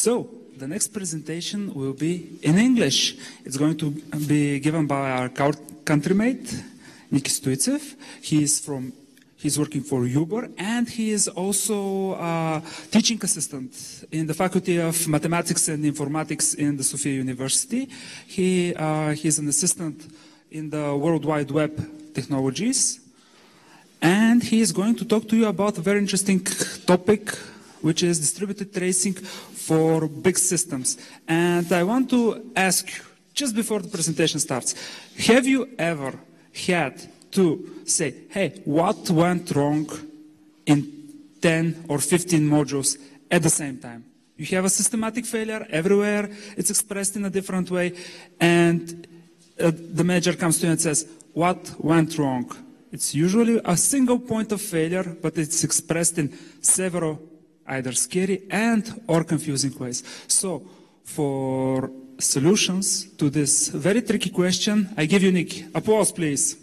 So, the next presentation will be in English. It's going to be given by our countrymate, Nikолай Stoицев. He's working for Uber, and he is also a teaching assistant in the Faculty of Mathematics and Informatics in the Sofia University. He's an assistant in the World Wide Web technologies, and he is going to talk to you about a very interesting topic, which is distributed tracing for big systems. And I want to ask you, just before the presentation starts, have you ever had to say, hey, what went wrong in 10 or 15 modules at the same time? You have a systematic failure everywhere, it's expressed in a different way, and the manager comes to you and says, what went wrong? It's usually a single point of failure, but it's expressed in several either scary and or confusing ways. So, for solutions to this very tricky question, I give you Nick. Applause, please.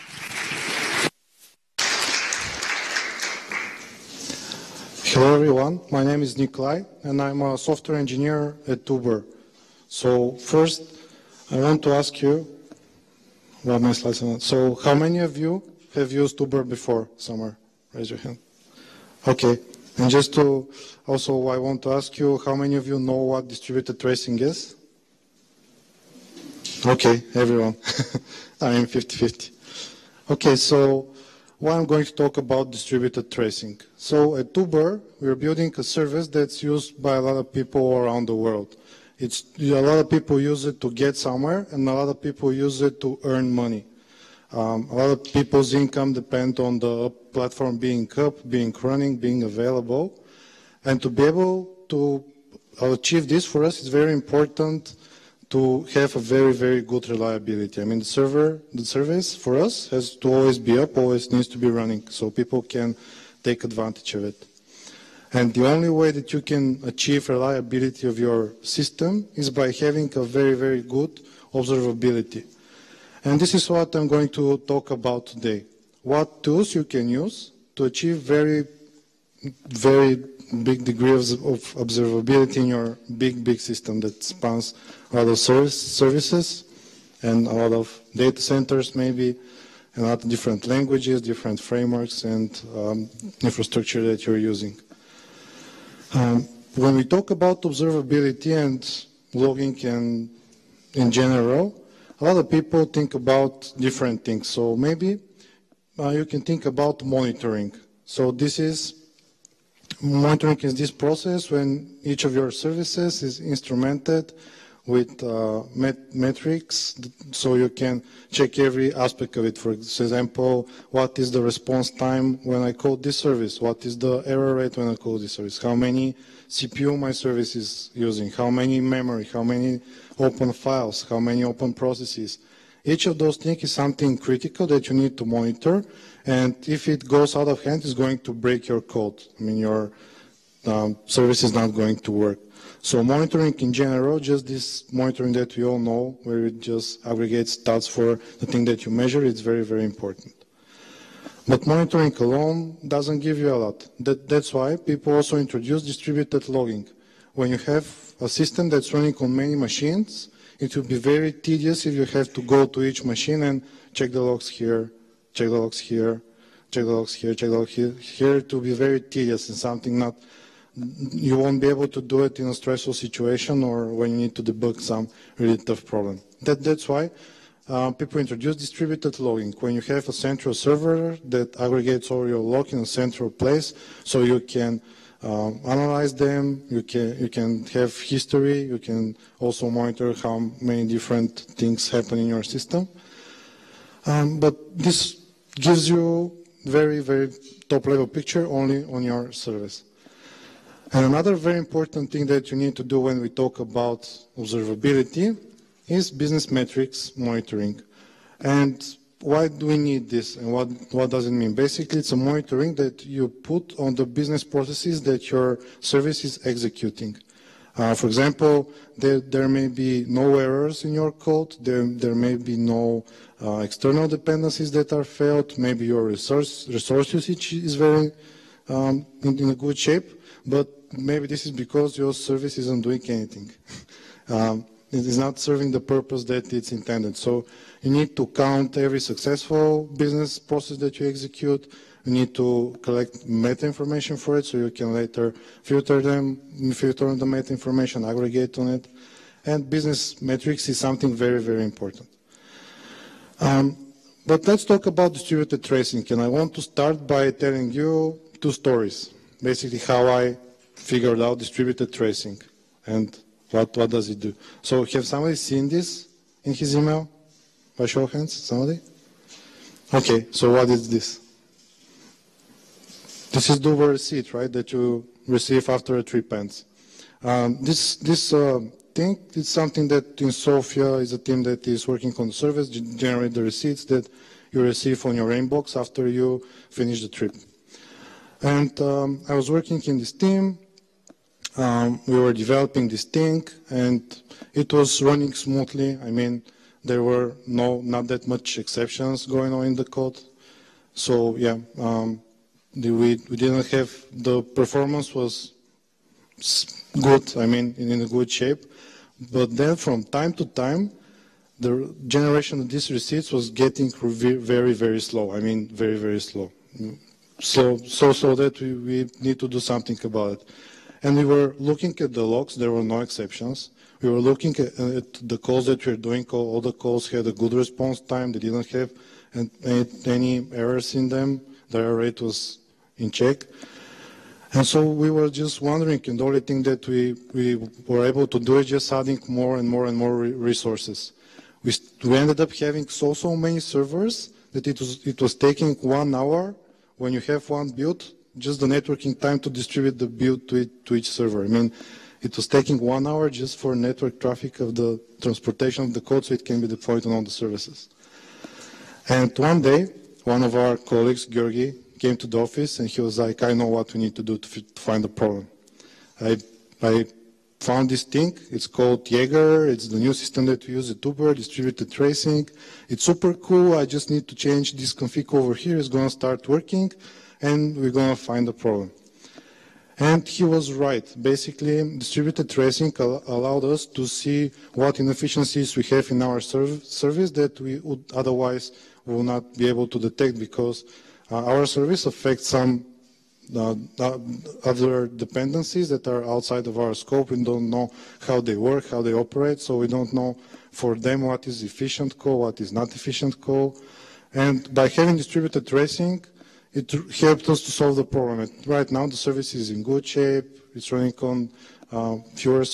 Hello everyone, my name is Nikolai and I'm a software engineer at Uber. So first I want to ask you, well, my slides are not. So how many of you have used Uber before somewhere? Raise your hand. Okay, and just to, also I want to ask you, how many of you know what distributed tracing is? Okay, everyone. I am 50-50. Okay, so why I'm going to talk about distributed tracing. So at Uber, we're building a service that's used by a lot of people around the world. A lot of people use it to get somewhere, and a lot of people use it to earn money. A lot of people's income depend on the platform being up, being running, being available. And to be able to achieve this for us, it's very important to have a very, very good reliability. I mean, the service for us has to always be up, always needs to be running, so people can take advantage of it. And the only way that you can achieve reliability of your system is by having a very, very good observability. And this is what I'm going to talk about today. What tools you can use to achieve very, very big degree of observability in your big system that spans a lot of services and a lot of data centers maybe, and a lot of different languages, different frameworks and infrastructure that you're using. When we talk about observability and logging and in general, a lot of people think about different things. So maybe you can think about monitoring. So monitoring is this process when each of your services is instrumented with metrics, so you can check every aspect of it. For example, what is the response time when I call this service? What is the error rate when I call this service? How many CPU my service is using? How many memory? How many open files? How many open processes? Each of those things is something critical that you need to monitor, and if it goes out of hand, it's going to break your code. I mean, your service is not going to work. So monitoring in general, just this monitoring that we all know, where it just aggregates stats for the thing that you measure, it's very, very important. But monitoring alone doesn't give you a lot. That's why people also introduce distributed logging. When you have a system that's running on many machines, it will be very tedious if you have to go to each machine and check the logs here, check the logs here, check the logs here, check the logs here. Here it will be very tedious and something not, you won't be able to do it in a stressful situation or when you need to debug some really tough problem. That's why people introduce distributed logging. When you have a central server that aggregates all your logs in a central place, so you can analyze them, you can have history, you can also monitor how many different things happen in your system. But this gives you very, very top level picture only on your service. And another very important thing that you need to do when we talk about observability is business metrics monitoring. And why do we need this and what does it mean? Basically, it's a monitoring that you put on the business processes that your service is executing. For example, there may be no errors in your code, there may be no external dependencies that are failed, maybe your resource usage is very in a good shape, but maybe this is because your service isn't doing anything. It is not serving the purpose that it's intended. So you need to count every successful business process that you execute. You need to collect meta information for it so you can later filter the meta information, aggregate on it. And business metrics is something very, very important. But let's talk about distributed tracing. And I want to start by telling you two stories. Basically how I figured out distributed tracing and what does it do. So have somebody seen this in his email? By show of hands, somebody? Okay, so what is this? This is the receipt, right, that you receive after a trip ends. This thing is something that in Sofia is a team that is working on the service, generate the receipts that you receive on your inbox after you finish the trip. And I was working in this team. We were developing this thing, and it was running smoothly. I mean, there were not that much exceptions going on in the code. So yeah, we didn't have, the performance was good, I mean, in a good shape. But then from time to time, the generation of these receipts was getting very, very slow. I mean, very, very slow. So that we need to do something about it. And we were looking at the logs, there were no exceptions. We were looking at the calls that we were doing, all the calls had a good response time, they didn't have any errors in them, the error rate was in check. And so we were just wondering, and the only thing that we were able to do is just adding more and more and more resources. We ended up having so many servers that it was taking 1 hour when you have one build, just the networking time to distribute the build to each server. I mean, it was taking 1 hour just for network traffic of the transportation of the code so it can be deployed on all the services. And one day, one of our colleagues, Georgi, came to the office and he was like, I know what we need to do to find the problem. I found this thing, it's called Jaeger, it's the new system that we use at Uber, distributed tracing. It's super cool, I just need to change this config over here, it's going to start working, and we're going to find the problem. And he was right. Basically, distributed tracing allowed us to see what inefficiencies we have in our service that we would otherwise will not be able to detect because our service affects some other dependencies that are outside of our scope. We don't know how they work, how they operate, so we don't know for them what is efficient code, what is not efficient code. And by having distributed tracing, it helped us to solve the problem. Right now, the service is in good shape. It's running on fewer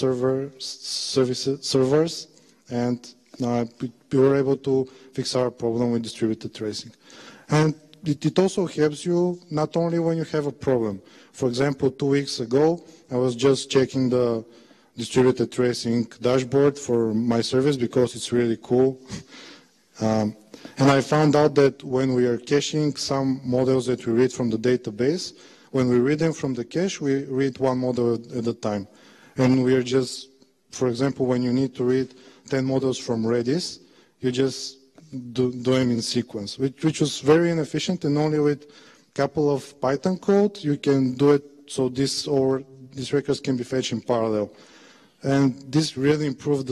servers, and we were able to fix our problem with distributed tracing. And it also helps you not only when you have a problem. For example, 2 weeks ago, I was just checking the distributed tracing dashboard for my service because it's really cool. And I found out that when we are caching some models that we read from the database, when we read them from the cache, we read one model at a time. And we are just, for example, when you need to read 10 models from Redis, you just do them in sequence, which was very inefficient, and only with a couple of Python code, you can do it so these records can be fetched in parallel. And this really improved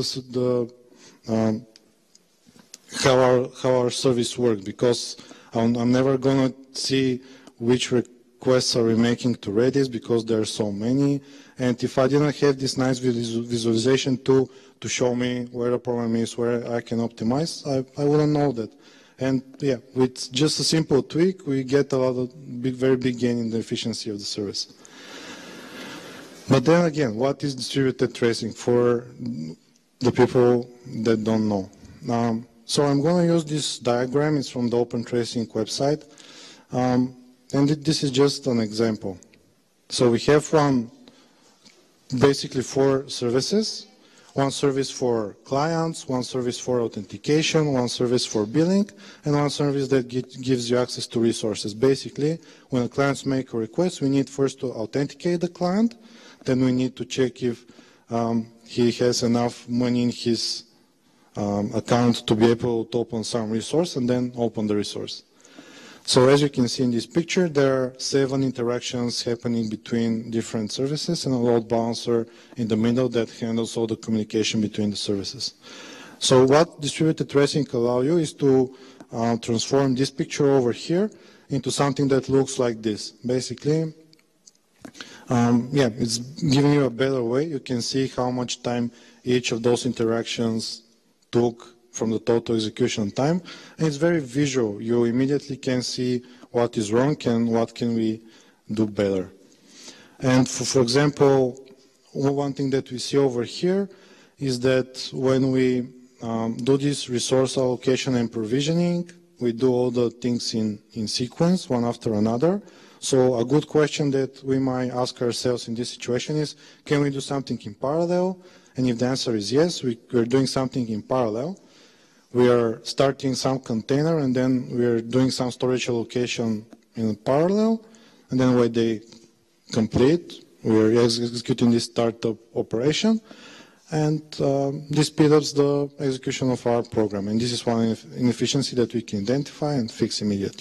how our service works, because I'm never going to see which requests are we making to Redis because there are so many. And if I didn't have this nice visualization tool to show me where the problem is, where I can optimize, I wouldn't know that. And yeah, with just a simple tweak, we get a lot of very big gain in the efficiency of the service. But then again, what is distributed tracing for the people that don't know? So I'm going to use this diagram. It's from the Open Tracing website. And this is just an example. So we have basically 4 services. One service for clients, one service for authentication, one service for billing, and one service that gives you access to resources. Basically, when the clients make a request, we need first to authenticate the client. Then we need to check if he has enough money in his account to be able to open some resource, and then open the resource. So as you can see in this picture, there are 7 interactions happening between different services and a load balancer in the middle that handles all the communication between the services. So what distributed tracing allows you is to transform this picture over here into something that looks like this. Basically, it's giving you a better way. You can see how much time each of those interactions took from the total execution time. And it's very visual. You immediately can see what is wrong and what can we do better. And for example, one thing that we see over here is that when we do this resource allocation and provisioning, we do all the things in sequence, one after another. So a good question that we might ask ourselves in this situation is, can we do something in parallel? And if the answer is yes, we're doing something in parallel. We are starting some container and then we're doing some storage allocation in parallel. And then when they complete, we're executing this startup operation. And this speeds up the execution of our program. And this is one inefficiency that we can identify and fix immediately.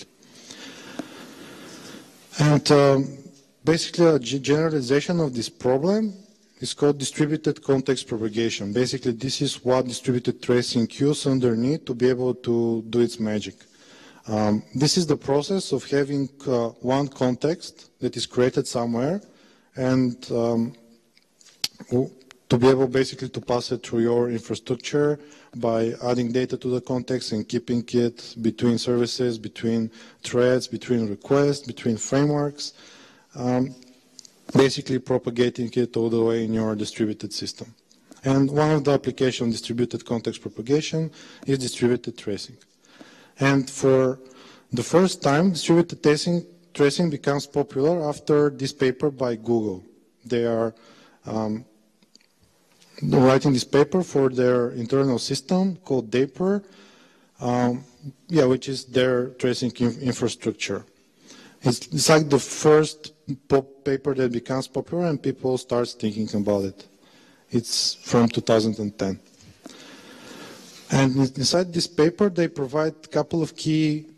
And basically a generalization of this problem is called distributed context propagation. Basically, this is what distributed tracing queues underneath to be able to do its magic. This is the process of having one context that is created somewhere and to be able basically to pass it through your infrastructure by adding data to the context and keeping it between services, between threads, between requests, between frameworks, basically propagating it all the way in your distributed system. And one of the applications of distributed context propagation is distributed tracing. And for the first time, distributed tracing becomes popular after this paper by Google. They are writing this paper for their internal system called Dapper, which is their tracing infrastructure. It's like the first paper that becomes popular and people start thinking about it. It's from 2010. And inside this paper, they provide a couple of key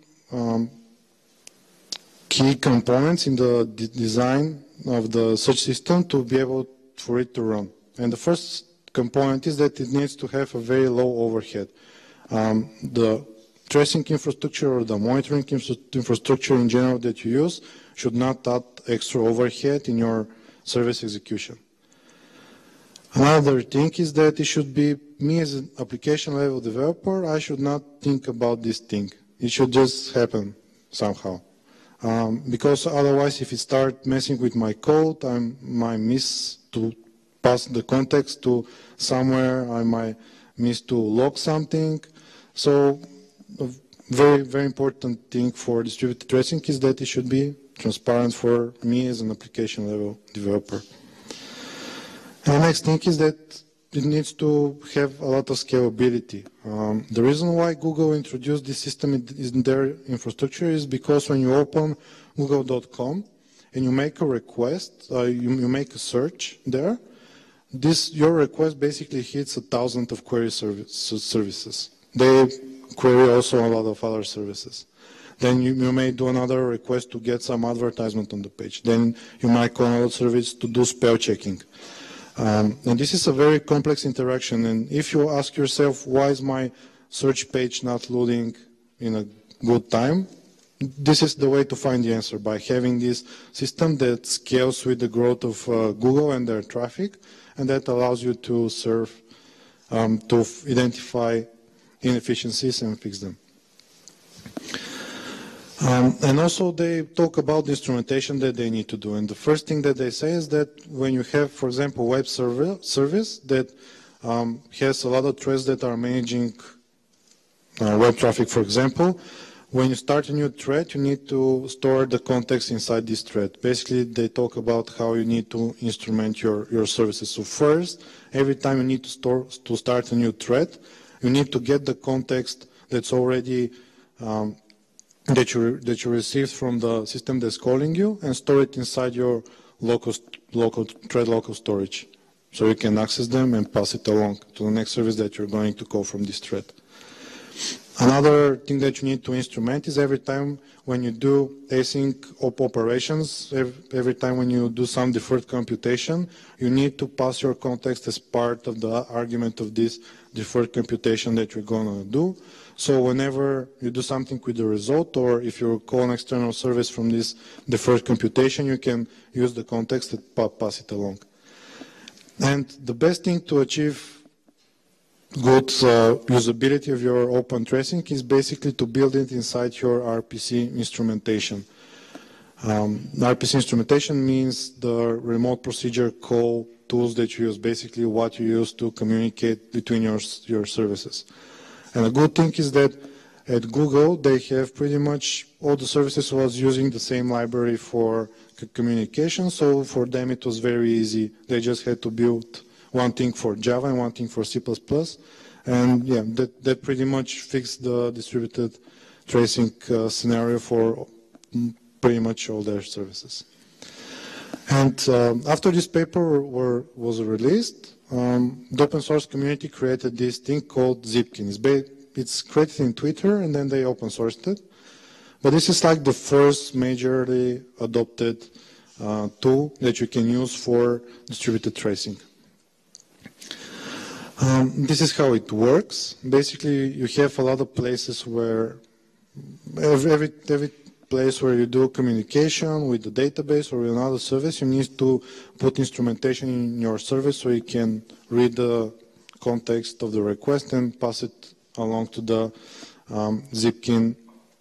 components in the design of the search system to be able for it to run. And the first component is that it needs to have a very low overhead. The tracing infrastructure or the monitoring infrastructure in general that you use should not add extra overhead in your service execution. Another thing is that it should be, me as an application level developer, I should not think about this thing. It should just happen somehow. Because otherwise, if it starts messing with my code, I might miss to pass the context to somewhere, I might miss to log something. So a very, very important thing for distributed tracing is that it should be transparent for me as an application level developer. And the next thing is that it needs to have a lot of scalability. The reason why Google introduced this system in their infrastructure is because when you open google.com and you make a request, you make a search there, your request basically hits 1,000 of query services. They query also a lot of other services. Then you may do another request to get some advertisement on the page. Then you might call another service to do spell checking. And this is a very complex interaction. And if you ask yourself, why is my search page not loading in a good time? This is the way to find the answer, by having this system that scales with the growth of Google and their traffic, and that allows you to serve, to identify inefficiencies and fix them. And also they talk about the instrumentation that they need to do. And the first thing that they say is that when you have, for example, web service that has a lot of threads that are managing web traffic, for example, when you start a new thread, you need to store the context inside this thread. Basically, they talk about how you need to instrument your services. So first, every time you need to start a new thread, you need to get the context that's already that you received from the system that's calling you and store it inside your local storage. So you can access them and pass it along to the next service that you're going to call from this thread. Another thing that you need to instrument is every time when you do async operations, every time when you do some deferred computation, you need to pass your context as part of the argument of this deferred computation that you're going to do. So whenever you do something with the result, or if you call an external service from this deferred computation, you can use the context and pass it along. And the best thing to achieve good usability of your open tracing is basically to build it inside your RPC instrumentation. RPC instrumentation means the remote procedure call tools that you use, basically what you use to communicate between your services. And a good thing is that at Google, they have pretty much all the services was using the same library for communication, so for them it was very easy. They just had to build one thing for Java and one thing for C++, and yeah, that pretty much fixed the distributed tracing scenario for pretty much all their services. And after this paper was released, the open source community created this thing called Zipkin. It's created in Twitter, and then they open sourced it. But this is like the first majorly adopted tool that you can use for distributed tracing. This is how it works. Basically, you have a lot of places where every place where you do communication with the database or with another service, you need to put instrumentation in your service so you can read the context of the request and pass it along to the Zipkin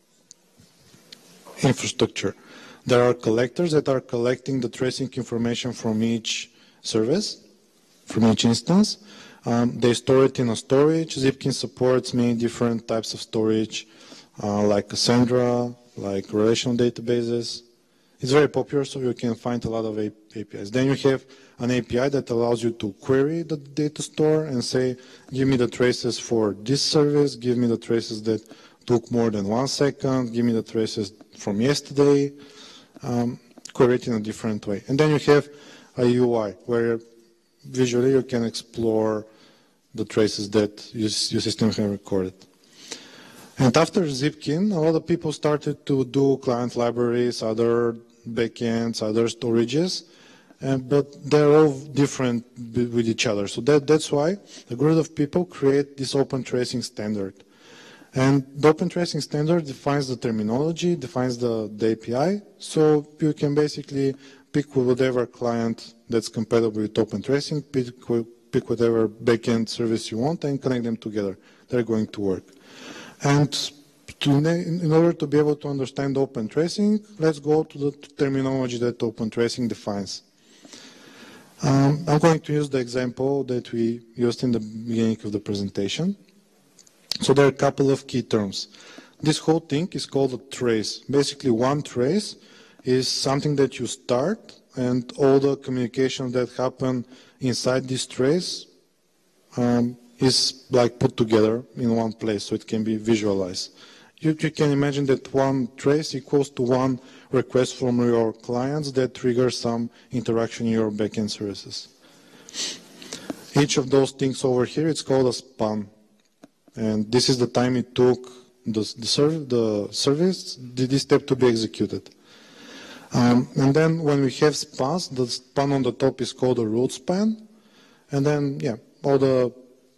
infrastructure. There are collectors that are collecting the tracing information from each service, from each instance. They store it in a storage. Zipkin supports many different types of storage, like Cassandra, like relational databases. It's very popular, so you can find a lot of APIs. Then you have an API that allows you to query the data store and say, give me the traces for this service, give me the traces that took more than 1 second, give me the traces from yesterday, query it in a different way. And then you have a UI where visually you can explore the traces that your system has recorded. And after Zipkin, a lot of people started to do client libraries, other backends, other storages, but they're all different with each other. So that's why a group of people create this open tracing standard. And the open tracing standard defines the terminology, defines the API, so you can basically pick whatever client that's compatible with open tracing, pick whatever backend service you want and connect them together. They're going to work. And in order to be able to understand open tracing, let's go to the terminology that open tracing defines. I'm going to use the example that we used in the beginning of the presentation. So there are a couple of key terms. This whole thing is called a trace. Basically, one trace is something that you start, and all the communication that happen inside this trace is like put together in one place, so it can be visualized. You can imagine that one trace equals to one request from your clients that triggers some interaction in your backend services. Each of those things over here, it's called a span. And this is the time it took the service, this step to be executed. And then when we have spans, the span on the top is called a root span. And then, yeah, all the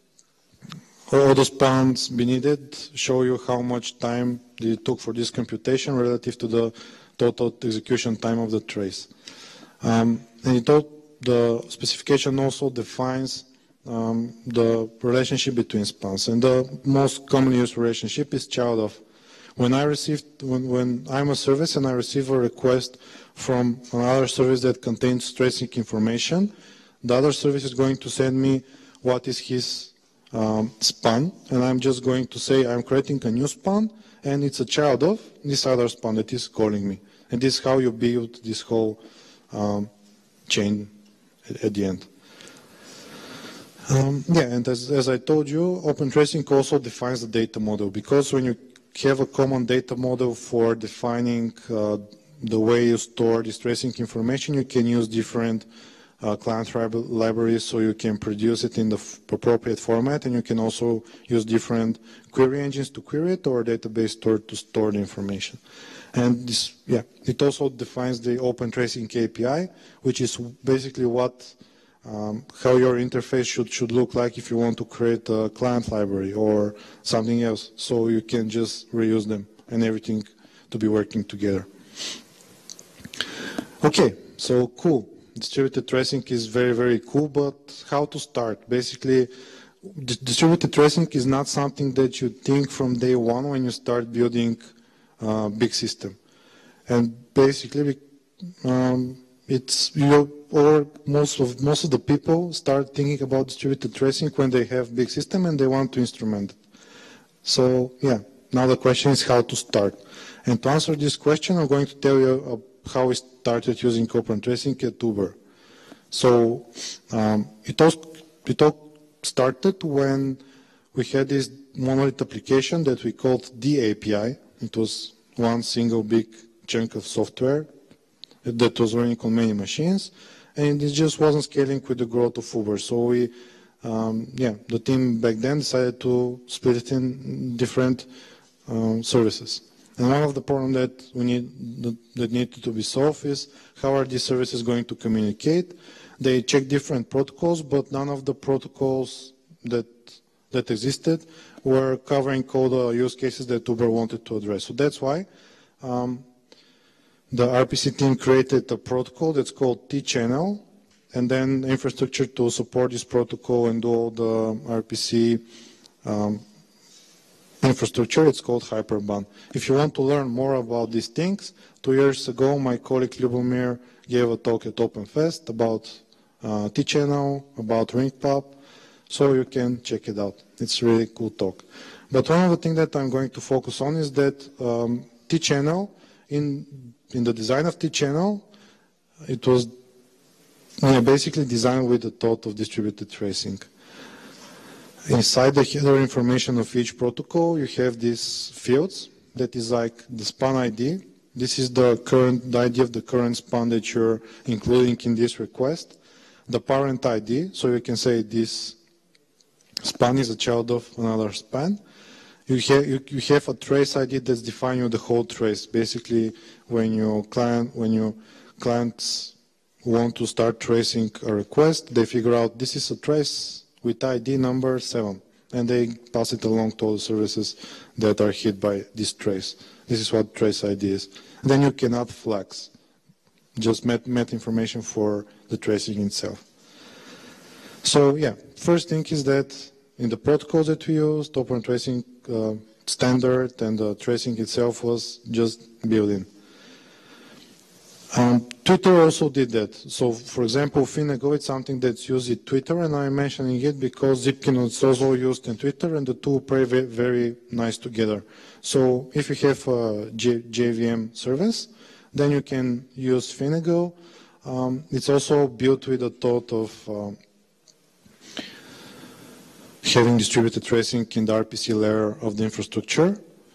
spans beneath it show you how much time it took for this computation relative to the total execution time of the trace. And the specification also defines the relationship between spans. And the most commonly used relationship is child of. When I'm a service and I receive a request from another service that contains tracing information, the other service is going to send me what is his span, and I'm just going to say I'm creating a new span, and it's a child of this other span that is calling me. And this is how you build this whole chain at the end. Yeah, and as I told you, open tracing also defines the data model, because when you have a common data model for defining the way you store this tracing information, you can use different client library so you can produce it in the appropriate format, and you can also use different query engines to query it or database store to store the information. And this, yeah, it also defines the Open Tracing API, which is basically what how your interface should look like if you want to create a client library or something else, so you can just reuse them and everything to be working together. Okay, so cool. Distributed tracing is very, very cool, but how to start? Basically, distributed tracing is not something that you think from day one when you start building a big system. And basically, most of the people start thinking about distributed tracing when they have big system and they want to instrument it. So yeah, now the question is how to start. And to answer this question, I'm going to tell you how we started using Open Tracing at Uber. So it all started when we had this monolith application that we called the API. It was one single big chunk of software that was running on many machines, and it just wasn't scaling with the growth of Uber. So we, the team back then decided to split it in different services. And one of the problems that needed to be solved is how are these services going to communicate? They checked different protocols, but none of the protocols that existed were covering all the use cases that Uber wanted to address. So that's why the RPC team created a protocol that's called T-channel, and then infrastructure to support this protocol and do all the RPC infrastructure. It's called Hyperbahn. If you want to learn more about these things, 2 years ago my colleague Ljubomir gave a talk at OpenFest about T-channel, about RingPub, so you can check it out. It's a really cool talk. But one of the things that I'm going to focus on is that T-channel, in the design of T-channel, it was basically designed with the thought of distributed tracing. Inside the header information of each protocol, you have these fields that is like the span ID. This is the ID of the current span that you're including in this request. The parent ID, so you can say this span is a child of another span. You have a trace ID that's defining the whole trace. Basically, when your clients want to start tracing a request, they figure out this is a trace with ID number 7, and they pass it along to all the services that are hit by this trace. This is what trace ID is. Then you can add flags, just met information for the tracing itself. So yeah, first thing is that in the protocols that we used, Open Tracing standard and the tracing itself was just built in. Twitter also did that. So for example, Finago is something that's used in Twitter, and I'm mentioning it because Zipkin is also used in Twitter, and the two play very, very nice together. So if you have a JVM service, then you can use Finago. It's also built with the thought of having distributed tracing in the RPC layer of the infrastructure.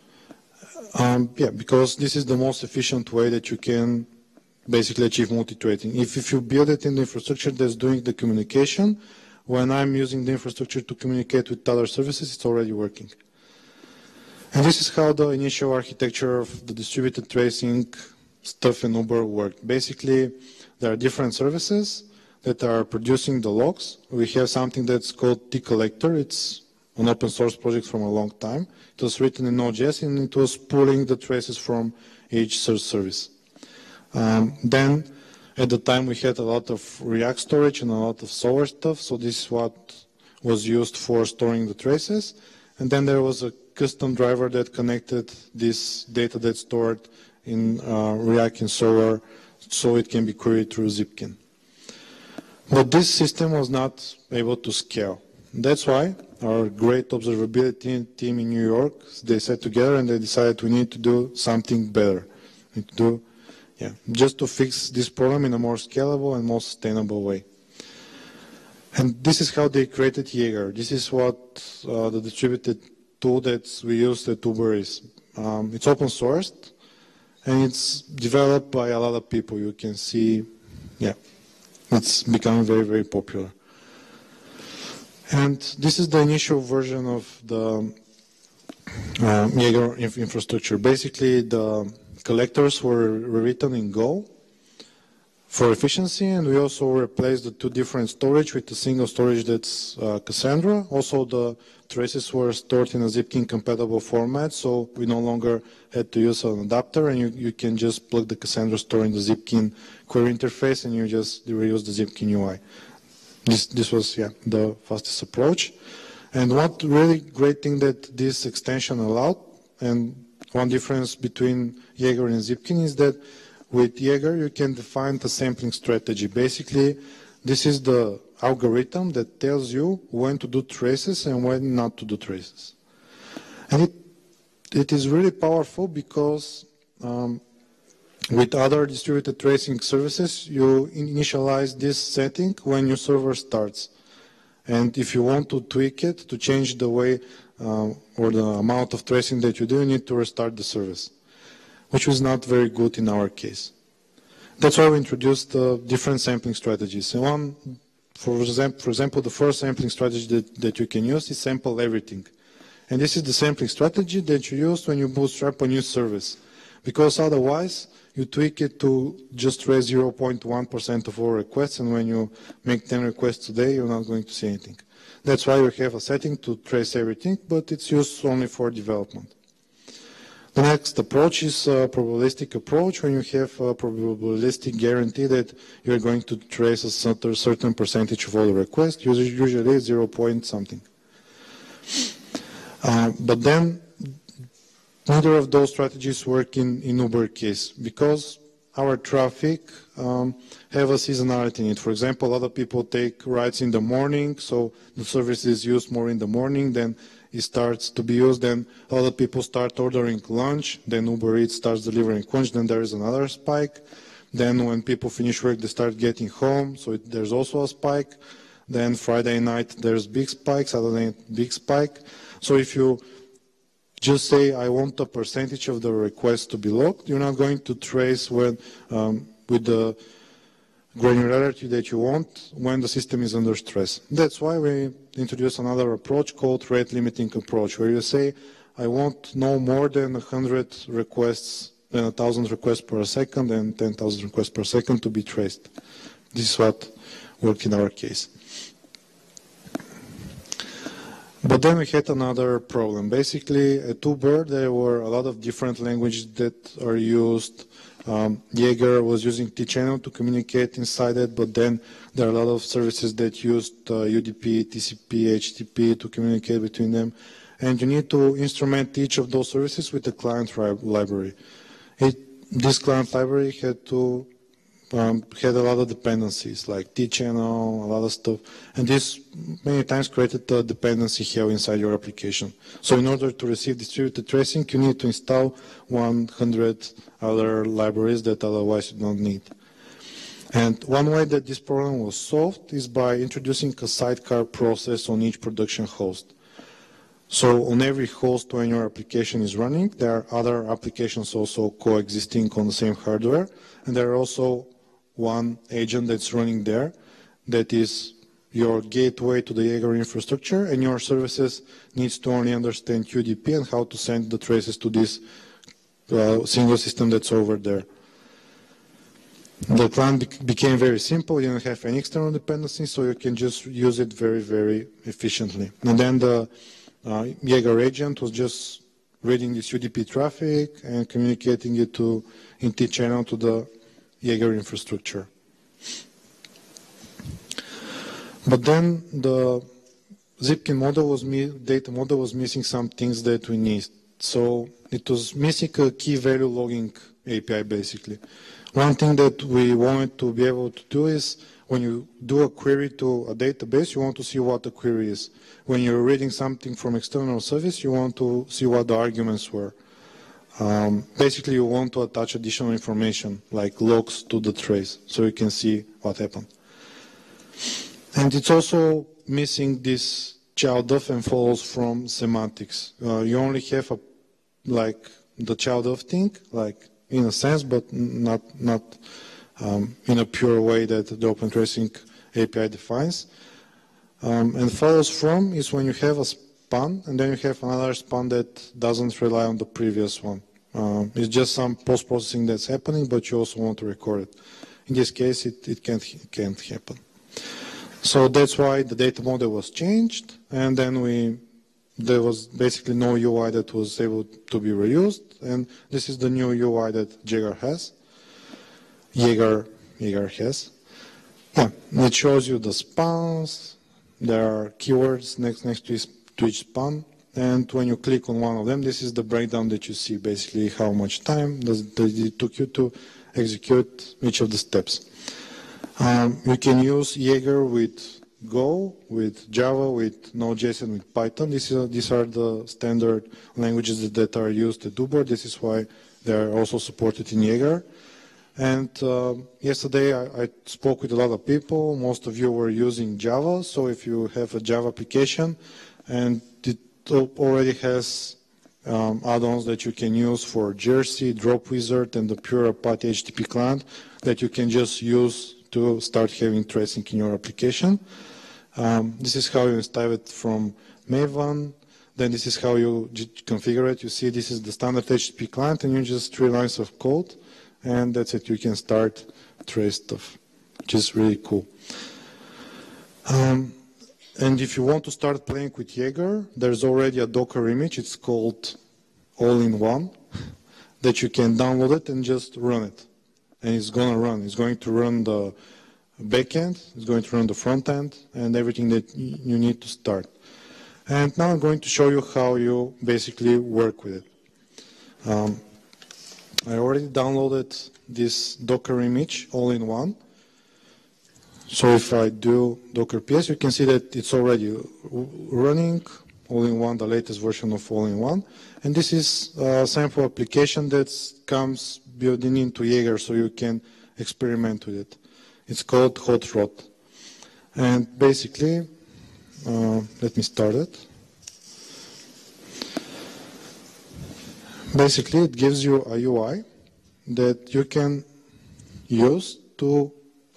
Because this is the most efficient way that you can basically achieve multi-threading. If you build it in the infrastructure that's doing the communication, when I'm using the infrastructure to communicate with other services, it's already working. And this is how the initial architecture of the distributed tracing stuff in Uber worked. Basically, there are different services that are producing the logs. We have something that's called T-collector. It's an open source project from a long time. It was written in Node.js, and it was pulling the traces from each search service. Then, at the time, we had a lot of React storage and a lot of Solr stuff, so this is what was used for storing the traces. And then there was a custom driver that connected this data that's stored in React and Solr, so it can be queried through Zipkin. But this system was not able to scale. That's why our great observability team in New York, they sat together and they decided we need to do something better. We need to do, just to fix this problem in a more scalable and more sustainable way. And this is how they created Jaeger. This is what the distributed tool that we use at Uber is. It's open sourced, and it's developed by a lot of people. You can see, It's becoming very, very popular. And this is the initial version of the Jaeger infrastructure. Basically, the collectors were rewritten in Go for efficiency, and we also replaced the two different storage with a single storage that's Cassandra. Also, the traces were stored in a Zipkin compatible format, so we no longer had to use an adapter, and you can just plug the Cassandra store in the Zipkin query interface, and you just reuse the Zipkin UI. This was the fastest approach. And one really great thing that this extension allowed, and one difference between Jaeger and Zipkin, is that with Jaeger you can define the sampling strategy. Basically, this is the algorithm that tells you when to do traces and when not to do traces. And it is really powerful because with other distributed tracing services, you initialize this setting when your server starts. And if you want to tweak it, to change the way or the amount of tracing that you do, you need to restart the service, which was not very good in our case. That's why we introduced different sampling strategies. And one, for example, the first sampling strategy that you can use is sample everything. And this is the sampling strategy that you use when you bootstrap a new service. Because otherwise, you tweak it to just trace 0.1% of all requests, and when you make 10 requests today, you're not going to see anything. That's why we have a setting to trace everything, but it's used only for development. The next approach is a probabilistic approach, when you have a probabilistic guarantee that you're going to trace a certain percentage of all the requests, usually 0 point something. But then, neither of those strategies work in Uber case, because our traffic have a seasonality in it. For example, a lot of people take rides in the morning, so the service is used more in the morning, then it starts to be used, then a lot of people start ordering lunch, then Uber Eats starts delivering lunch, then there is another spike. Then when people finish work, they start getting home, so there's also a spike. Then Friday night, there's big spike, Saturday night, big spike. So if you just say, I want a percentage of the request to be logged, you're not going to trace when, with the granularity that you want when the system is under stress. That's why we introduced another approach called rate limiting approach, where you say, I want no more than 100 requests, than 1,000 requests per second and 10,000 requests per second to be traced. This is what worked in our case. But then we had another problem. Basically, at Uber, there were a lot of different languages that are used. Jaeger was using T-channel to communicate inside it, but then there are a lot of services that used UDP, TCP, HTTP to communicate between them. And you need to instrument each of those services with a client library. This client library had a lot of dependencies, like T-channel, a lot of stuff. And this many times created a dependency hell inside your application. So in order to receive distributed tracing, you need to install 100 other libraries that otherwise you don't need. And one way that this problem was solved is by introducing a sidecar process on each production host. So on every host when your application is running, there are other applications also coexisting on the same hardware. And there are also one agent that's running there that is your gateway to the Jaeger infrastructure, and your services needs to only understand UDP and how to send the traces to this single system that's over there. The client became very simple. You don't have any external dependency, so you can just use it very, very efficiently. And then the Jaeger agent was just reading this UDP traffic and communicating it in T-channel to the Jaeger infrastructure. But then the Zipkin model data model was missing some things that we need. So it was missing a key value logging API basically. One thing that we wanted to be able to do is when you do a query to a database, you want to see what the query is. When you're reading something from external service, you want to see what the arguments were. Basically, you want to attach additional information like logs to the trace so you can see what happened. And it's also missing this child of and follows from semantics. You only have like the child of thing, like in a sense, but not in a pure way that the Open Tracing API defines. And follows from is when you have a span and then you have another span that doesn't rely on the previous one. It's just some post-processing that's happening, but you also want to record it. In this case, it can't happen. So that's why the data model was changed, and then there was basically no UI that was able to be reused, and this is the new UI that Jaeger has. Jaeger has. Yeah, it shows you the spans. There are keywords next to each span, and when you click on one of them, this is the breakdown that you see, basically how much time it took you to execute each of the steps. You can use Jaeger with Go, with Java, with Node.js, and with Python. These are the standard languages that are used at Uber. This is why they are also supported in Jaeger. And yesterday I spoke with a lot of people. Most of you were using Java. So if you have a Java application and it already has add-ons that you can use for Jersey, Drop Wizard, and the pure Apache HTTP client that you can just use to start having tracing in your application. This is how you install it from Maven. Then this is how you configure it. You see this is the standard HTTP client, and you just 3 lines of code, and that's it. You can start trace stuff, which is really cool. And if you want to start playing with Jaeger, there's already a Docker image. It's called All-in-One that you can download it and just run it. And it's going to run. It's going to run the backend, it's going to run the front end, and everything that you need to start. And now I'm going to show you how you basically work with it. I already downloaded this Docker image all-in-one. So if I do Docker PS, you can see that it's already running all-in-one, the latest version of all-in-one. And this is a sample application that comes building into Jaeger, so you can experiment with it. It's called Hot Rod. And basically, let me start it. Basically, it gives you a UI that you can use to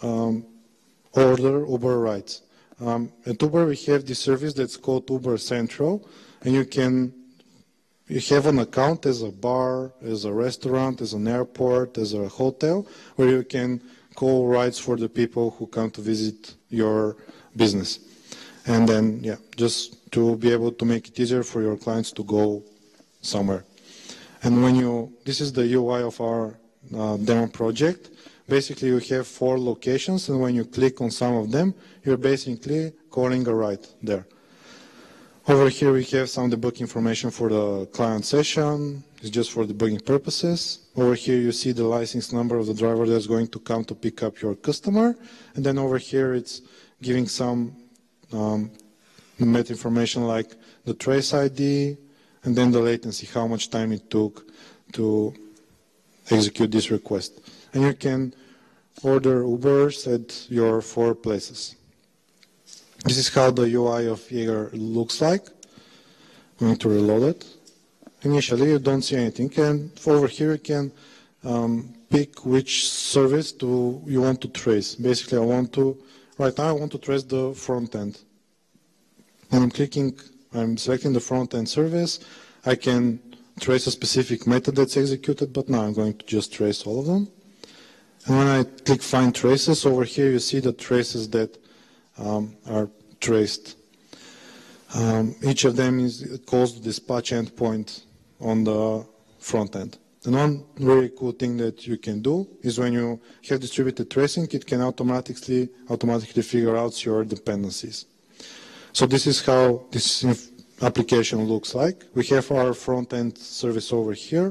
order Uber rides. At Uber, we have this service that's called Uber Central, and you have an account as a bar, as a restaurant, as an airport, as a hotel, where you can call rides for the people who come to visit your business. And then, yeah, just to be able to make it easier for your clients to go somewhere. And this is the UI of our demo project. Basically, you have 4 locations, and when you click on some of them, you're basically calling a ride there. Over here, we have some debug information for the client session. It's just for debugging purposes. Over here, you see the license number of the driver that's going to come to pick up your customer. And then over here, it's giving some meta information like the trace ID, and then the latency, how much time it took to execute this request. And you can order Ubers at your 4 places. This is how the UI of Jaeger looks like. I'm going to reload it. Initially, you don't see anything. And over here, you can pick which service you want to trace. Basically, right now, I want to trace the front end. And I'm selecting the front end service. I can trace a specific method that's executed, but now I'm going to just trace all of them. And when I click Find Traces, over here you see the traces that are traced. Each of them calls the dispatch endpoint on the front end. And one really cool thing that you can do is when you have distributed tracing, it can automatically figure out your dependencies. So this is how this application looks like. We have our front-end service over here.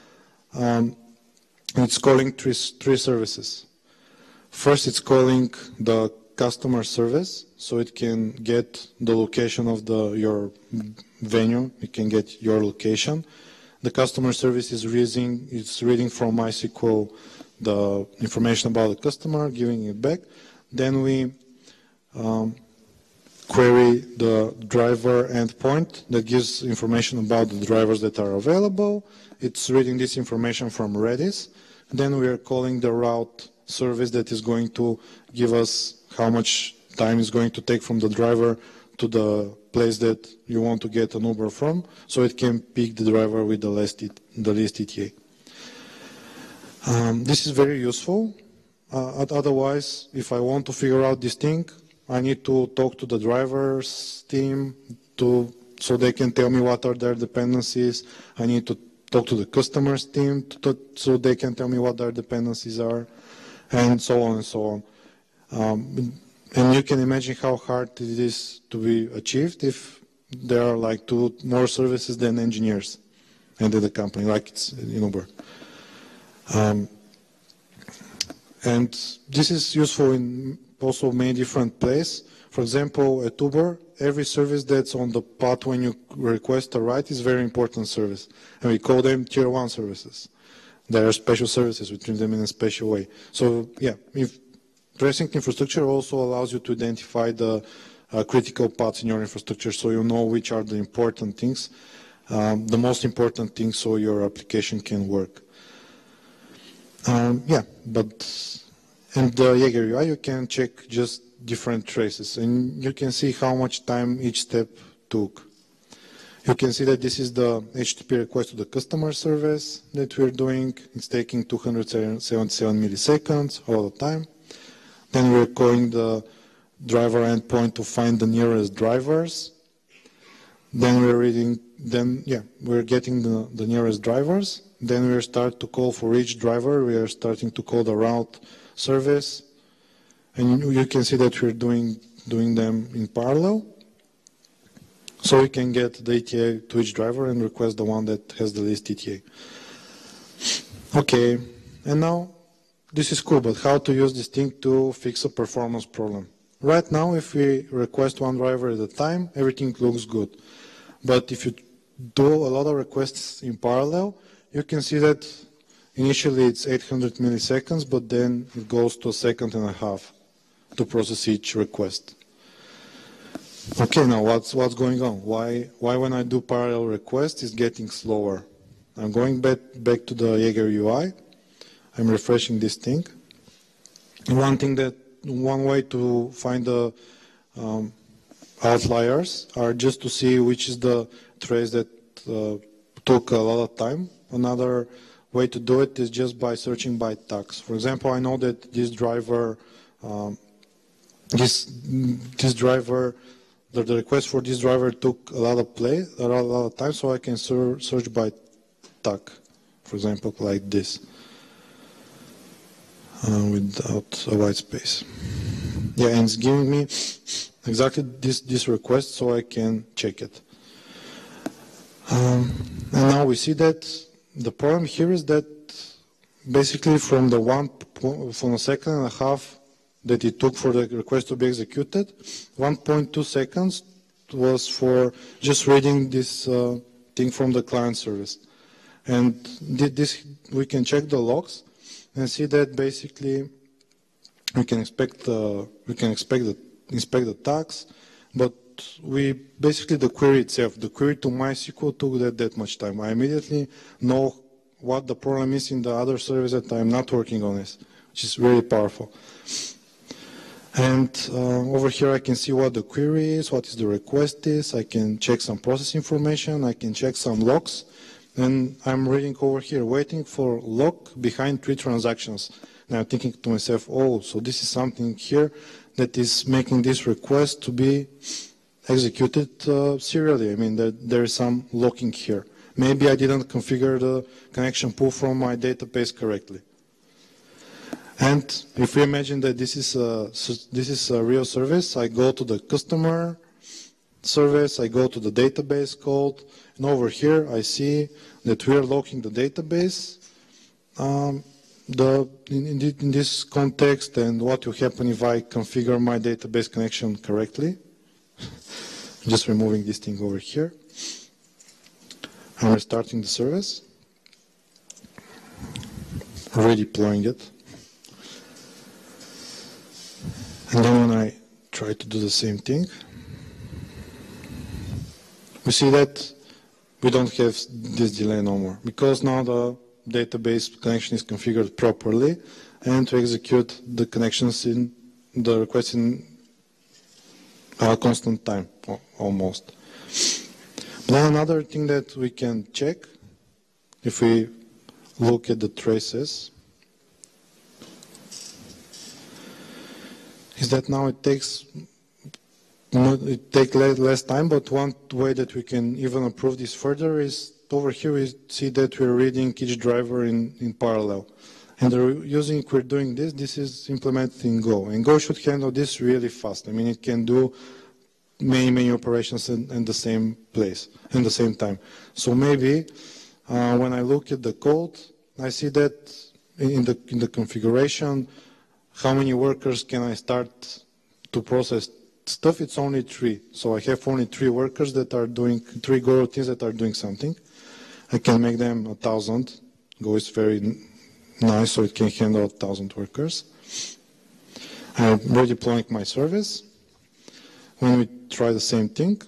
It's calling three services. First, it's calling the customer service, so it can get the location of your venue. It can get your location. The customer service is reading from MySQL the information about the customer, giving it back. Then we query the driver endpoint that gives information about the drivers that are available. It's reading this information from Redis. Then we are calling the route service that is going to give us how much time is going to take from the driver to the place that you want to get an Uber from, so it can pick the driver with the least ETA. This is very useful. Otherwise, if I want to figure out this thing, I need to talk to the driver's team so they can tell me what are their dependencies. I need to talk to the customer's team so they can tell me what their dependencies are, and so on and so on. And you can imagine how hard it is to be achieved if there are like two more services than engineers in the company, like it's in Uber. And this is useful in also many different places. For example, at Uber, every service that's on the path when you request a ride is a very important service. And we call them tier 1 services. There are special services, we treat them in a special way. So yeah, if tracing infrastructure also allows you to identify the critical paths in your infrastructure, so you know which are the important things, the most important things, so your application can work. Yeah, but in the Jaeger UI you can check just different traces, and you can see how much time each step took. You can see that this is the HTTP request to the customer service that we're doing. It's taking 277 milliseconds all the time. Then we're calling the driver endpoint to find the nearest drivers. Then we're getting the nearest drivers. Then we start to call for each driver. We are starting to call the route service. And you can see that we're doing them in parallel. So we can get the ETA to each driver and request the one that has the least ETA. Okay, and now this is cool, but how to use this thing to fix a performance problem? Right now, if we request one driver at a time, everything looks good. But if you do a lot of requests in parallel, you can see that initially it's 800 milliseconds, but then it goes to 1.5 seconds to process each request. Okay, now what's going on? Why when I do parallel requests it's getting slower? I'm going back to the Jaeger UI. I'm refreshing this thing. One way to find the outliers are just to see which is the trace that took a lot of time. Another way to do it is just by searching by tags. For example, I know that this driver, the request for this driver took a lot of time, so I can search by tag, for example, like this, without a white space. Yeah, and it's giving me exactly this request, so I can check it. And now we see that the problem here is that basically from the 1.5 seconds that it took for the request to be executed, 1.2 seconds was for just reading this thing from the client service. And we can check the logs and see that basically we can inspect the tags, but basically the query itself, the query to MySQL took that much time. I immediately know what the problem is in the other service that I'm not working on this, which is really powerful. And over here I can see what the query is, what is the request is. I can check some process information. I can check some logs. And I'm reading over here, waiting for log behind 3 transactions. And I'm thinking to myself, oh, so this is something here that is making this request to be executed serially. I mean, there is some locking here. Maybe I didn't configure the connection pool from my database correctly. And if we imagine that this is a real service, I go to the customer service, I go to the database code, and over here I see that we are locking the database in this context, and what will happen if I configure my database connection correctly. Just removing this thing over here. I'm restarting the service, redeploying it. And then when I try to do the same thing, we see that we don't have this delay no more. Because now the database connection is configured properly, and to execute the connections in the request in constant time, almost. Then another thing that we can check, if we look at the traces, is that now it takes less time, but one way that we can even improve this further is over here we see that we're reading each driver in parallel. And we're doing this, this is implemented in Go. And Go should handle this really fast. I mean, it can do many operations in the same place, in the same time. So maybe when I look at the code, I see that in the configuration, how many workers can I start to process stuff? It's only 3. So I have only 3 workers that are doing, 3 Go routines that are doing something. I can make them 1,000. Go is very nice, so it can handle 1,000 workers. I'm redeploying my service. When we try the same thing,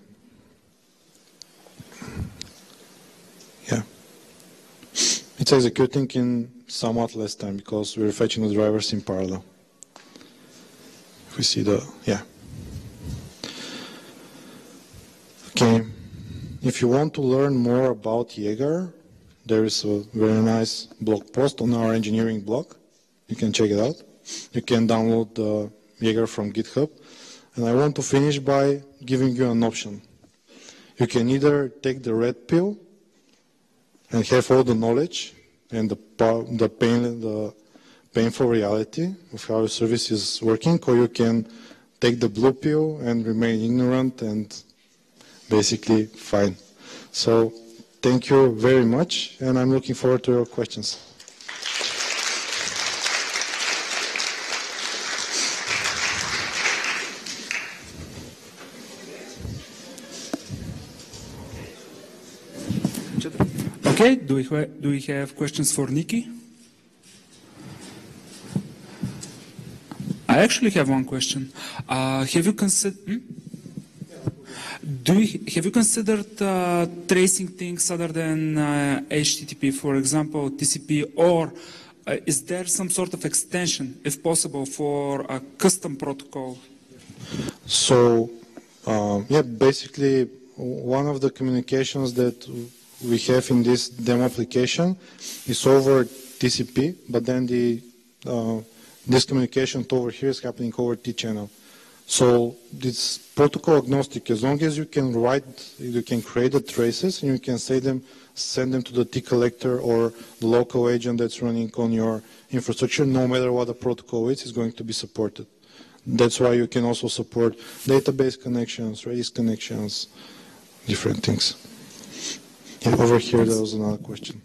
yeah, it's executing in somewhat less time because we're fetching the drivers in parallel. If we see the, yeah. Okay, if you want to learn more about Jaeger, there is a very nice blog post on our engineering blog. You can check it out. You can download the Jaeger from GitHub. And I want to finish by giving you an option. You can either take the red pill and have all the knowledge and the painful reality of how your service is working, or you can take the blue pill and remain ignorant and basically fine. So thank you very much, and I'm looking forward to your questions. Okay, do we have questions for Nikki? I actually have one question. Have you considered tracing things other than HTTP, for example, TCP, or is there some sort of extension, if possible, for a custom protocol? So, yeah, basically, one of the communications that we have in this demo application is over TCP, but then this communication over here is happening over T-channel. So it's protocol agnostic. As long as you can create the traces and you can send them to the T collector or the local agent that's running on your infrastructure, no matter what the protocol is going to be supported. That's why you can also support database connections, Redis connections, different things. Yeah, over here there was another question.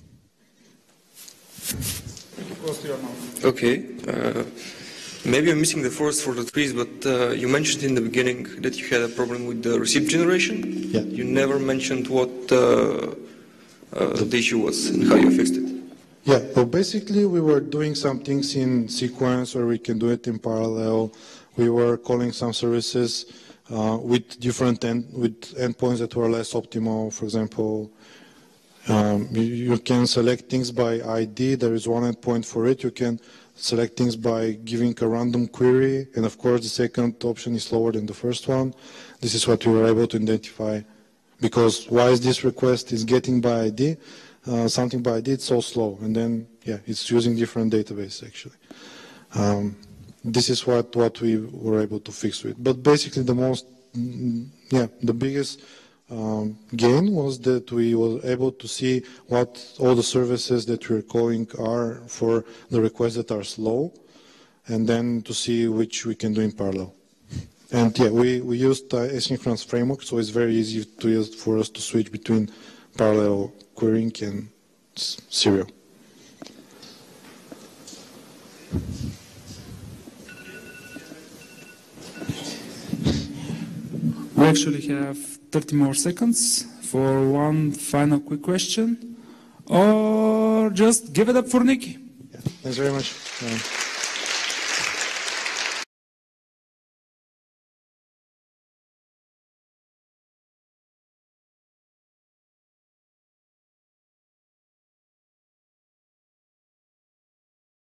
Okay. Maybe I'm missing the forest for the trees, but you mentioned in the beginning that you had a problem with the receipt generation. Yeah. You never mentioned what the issue was and how you fixed it. Yeah, well, basically we were doing some things in sequence where we can do it in parallel. We were calling some services with different endpoints that were less optimal. For example, you can select things by ID. There is one endpoint for it. You can select things by giving a random query, and of course the second option is lower than the first one. This is what we were able to identify, because why is this request is getting by ID, something by ID, it's so slow, and then yeah, it's using different database actually. This is what we were able to fix with. But basically the biggest gain was that we were able to see what all the services that we're calling are for the requests that are slow, and then to see which we can do in parallel. And yeah, we used asynchronous framework, so it's very easy to use for us to switch between parallel querying and serial. We actually have 30 more seconds for one final quick question, or just give it up for Nikki. Yeah, thanks very much.